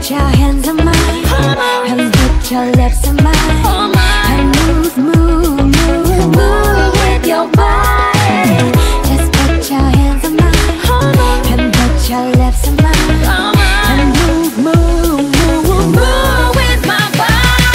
your hands on mine, and put your lips on mine, and move, move, move, move with your body. Just put your hands on mine, and put your lips on mine, and move, move, move, move with my body.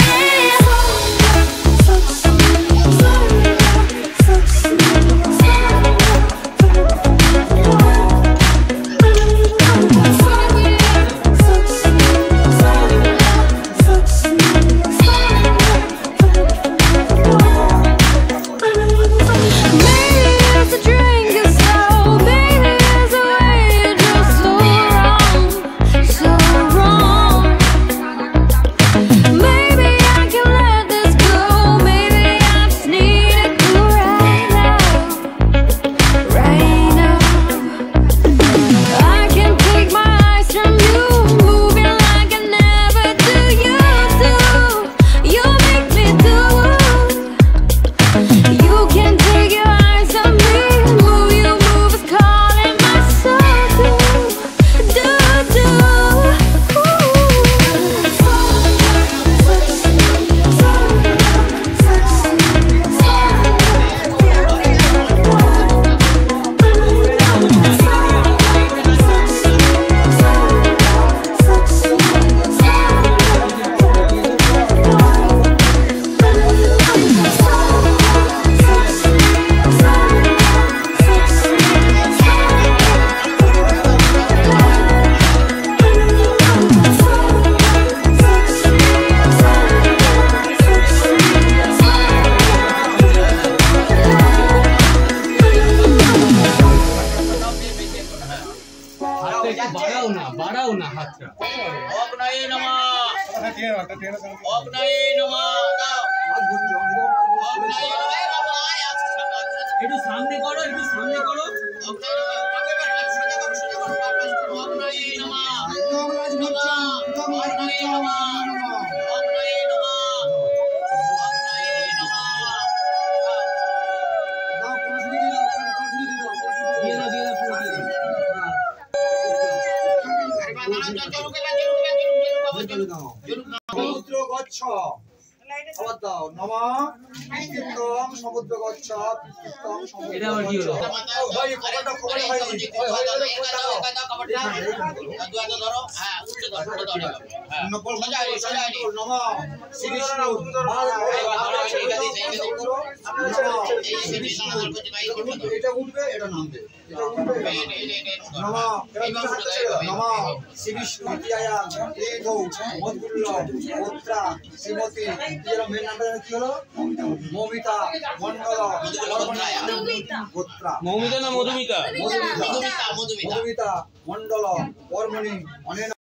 बाड़ाओ ना हाथ का ओम नये नमः ओम नये नमः ओम नये नमः बाबा आया একটু সামনে করো ओम नये नमः ओम नये नमः ओम नये नमः সমুদ্র গচ্ছ আবার দাও নমঃ কীর্তন সমুদ্র গচ্ছ কীর্তন সমুদ্র এটা আবার কি হলো ভাই কবরটা কবর ভাই দুয়াটা ধরো হ্যাঁ উল্টে ধরো হ্যাঁ নকল নমঃ শ্রী বিষ্ণু এটা উঠবে এটা নামবে নমঃ নমঃ শ্রী বিষ্ণু তিয়ায়া দেবো মধুল্য পুত্রা শ্রীমতী এরা মেন নামটা কি হলো মৌমিতা মণ্ডল গোত্রা মৌমিতা না মধুমিতা মধুমিতা মণ্ডল বর্মণি অনেক